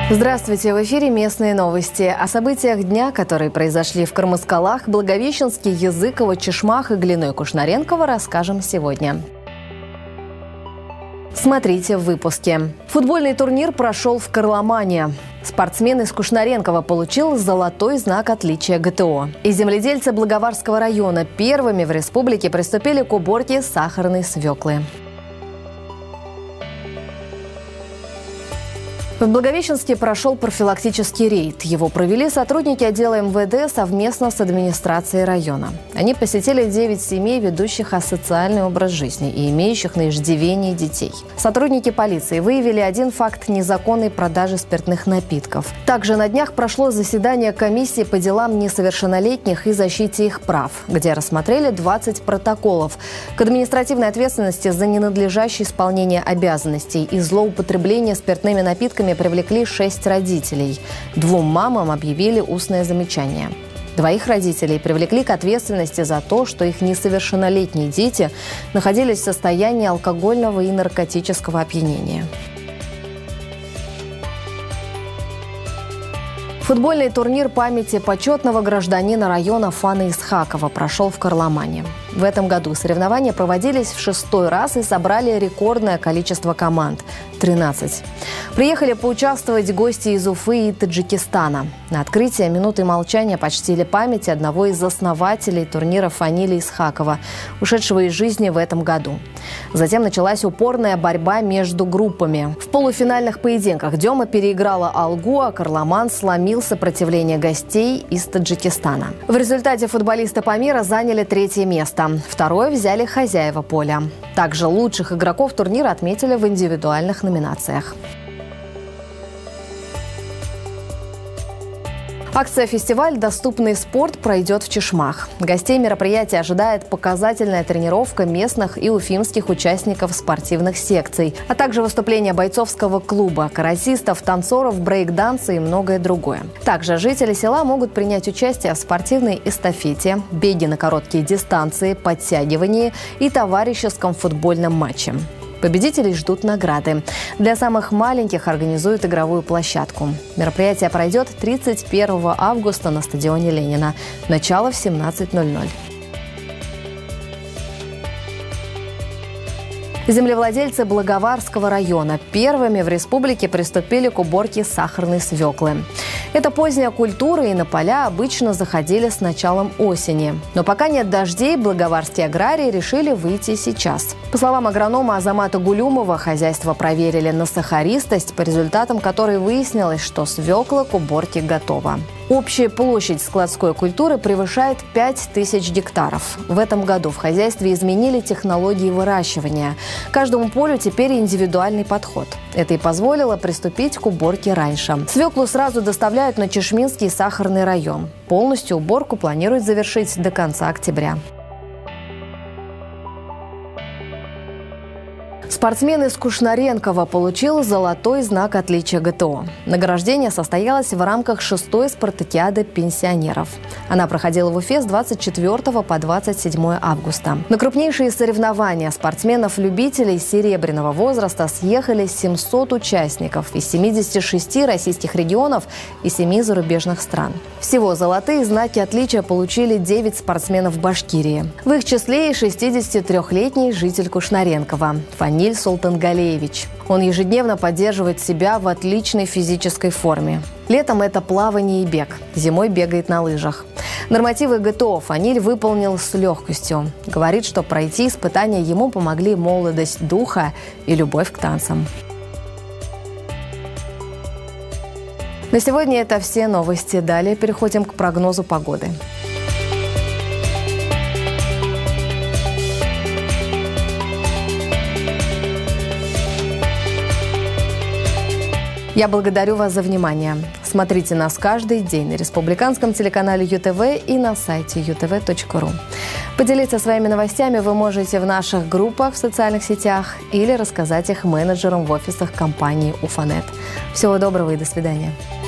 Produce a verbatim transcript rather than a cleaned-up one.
Здравствуйте! В эфире местные новости. О событиях дня, которые произошли в Кармаскалах, Благовещенске, Языково, Чешмах и Глиной Кушнаренково, расскажем сегодня. Смотрите в выпуске. Футбольный турнир прошел в Карломане. Спортсмен из Кушнаренкова получил золотой знак отличия ГТО. И земледельцы Благоварского района первыми в республике приступили к уборке сахарной свеклы. В Благовещенске прошел профилактический рейд. Его провели сотрудники отдела эм вэ дэ совместно с администрацией района. Они посетили девять семей, ведущих асоциальный образ жизни и имеющих на иждивении детей. Сотрудники полиции выявили один факт незаконной продажи спиртных напитков. Также на днях прошло заседание комиссии по делам несовершеннолетних и защите их прав, где рассмотрели двадцать протоколов к административной ответственности за ненадлежащее исполнение обязанностей и злоупотребление спиртными напитками привлекли шесть родителей. Двум мамам объявили устное замечание. Двоих родителей привлекли к ответственности за то, что их несовершеннолетние дети находились в состоянии алкогольного и наркотического опьянения. Футбольный турнир памяти почетного гражданина района Фана Исхакова прошел в Карломане. В этом году соревнования проводились в шестой раз и собрали рекордное количество команд – тринадцать. Приехали поучаствовать гости из Уфы и Таджикистана. На открытие минутой молчания почтили память одного из основателей турнира Фанили Исхакова, ушедшего из жизни в этом году. Затем началась упорная борьба между группами. В полуфинальных поединках Дема переиграла Алгу, а Карломан сломил сопротивление гостей из Таджикистана. В результате футболисты Памира заняли третье место. Второе взяли хозяева поля. Также лучших игроков турнира отметили в индивидуальных номинациях. Акция-фестиваль «Доступный спорт» пройдет в Чешмах. Гостей мероприятия ожидает показательная тренировка местных и уфимских участников спортивных секций, а также выступления бойцовского клуба, каратистов, танцоров, брейк-данса и многое другое. Также жители села могут принять участие в спортивной эстафете, беге на короткие дистанции, подтягивании и товарищеском футбольном матче. Победителей ждут награды. Для самых маленьких организуют игровую площадку. Мероприятие пройдет тридцать первого августа на стадионе Ленина. Начало в семнадцать ноль ноль. Землевладельцы Благоварского района первыми в республике приступили к уборке сахарной свеклы. Это поздняя культура, и на поля обычно заходили с началом осени. Но пока нет дождей, благоварские аграрии решили выйти сейчас. По словам агронома Азамата Гулюмова, хозяйство проверили на сахаристость, по результатам которой выяснилось, что свекла к уборке готова. Общая площадь складской культуры превышает пять тысяч гектаров. В этом году в хозяйстве изменили технологии выращивания. Каждому полю теперь индивидуальный подход. Это и позволило приступить к уборке раньше. Свеклу сразу доставляют на Чешминский сахарный район. Полностью уборку планируют завершить до конца октября. Спортсмен из Кушнаренкова получил золотой знак отличия ГТО. Награждение состоялось в рамках шестой спартакиады пенсионеров. Она проходила в Уфе с двадцать четвёртого по двадцать седьмое августа. На крупнейшие соревнования спортсменов-любителей серебряного возраста съехались семьсот участников из семидесяти шести российских регионов и семи зарубежных стран. Всего золотые знаки отличия получили девять спортсменов Башкирии. В их числе и шестидесятитрёхлетний житель Кушнаренкова Фаниль Султангалеевич. Он ежедневно поддерживает себя в отличной физической форме. Летом это плавание и бег, зимой бегает на лыжах. Нормативы ГТО Фаниль выполнил с легкостью. Говорит, что пройти испытания ему помогли молодость духа и любовь к танцам. На сегодня это все новости. Далее переходим к прогнозу погоды. Я благодарю вас за внимание. Смотрите нас каждый день на республиканском телеканале ю тэ вэ и на сайте ю тэ вэ точка ру. Поделиться своими новостями вы можете в наших группах в социальных сетях или рассказать их менеджерам в офисах компании Уфанет. Всего доброго и до свидания.